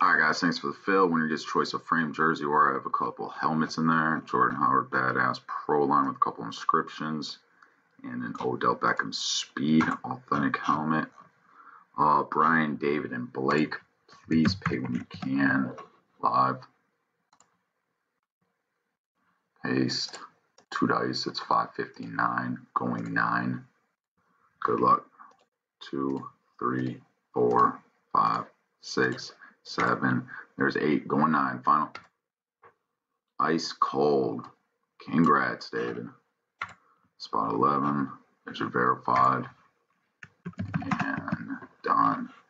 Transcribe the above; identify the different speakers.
Speaker 1: All right, guys, thanks for the fill. Winner gets choice of frame jersey, or I have a couple helmets in there. Jordan Howard Badass Pro Line with a couple inscriptions, and an Odell Beckham Speed authentic helmet. Brian, David, and Blake, please pay when you can. Live. Paste. 2 dice. It's $5.59. Going 9. Good luck. 2, 3, 4, 5, 6, 7. There's 8. Going 9. Final. Ice cold. Congrats, David. Spot 11. There's your verified. And done.